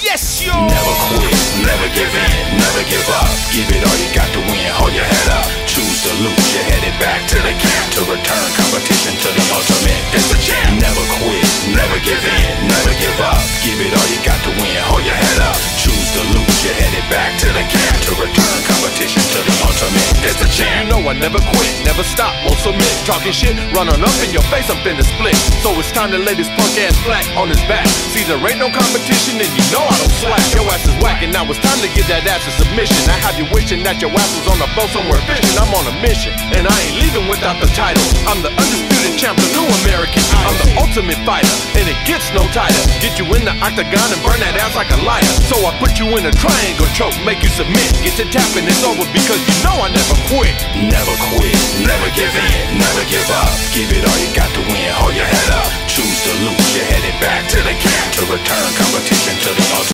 Yes, yo. Never quit, never give in, never give up. Give it all you got to win, hold your head up. Choose to lose, you're headed back to the camp. To return competition to the ultimate, it's the champ. Never quit, never give in, never give up. Give it all you got to win, hold your head up. Choose to lose, you're headed back to the camp. To return competition to the ultimate, it's the champ. You know I never quit, never stop, won't submit. Talking shit, running up in your face, I'm finna split. So it's time to lay this punk ass flat on his back. See, there ain't no competition and you know I don't slack. Your ass is whack and now it's time to get that ass a submission. I have you wishing that your ass was on the boat somewhere fishing. I'm on a mission and I ain't leaving without the title. I'm the undisputed champ, the new American Idol. I'm the ultimate fighter and it gets no tighter. Get you in the octagon and burn that ass like a lighter. So I put you in a triangle choke, make you submit. Get to tapping, it's over because you know I never quit. Never quit, never give in, never give up. Give it all you got to win, hold your head up. Choose to lose, you're headed back to the camp. To return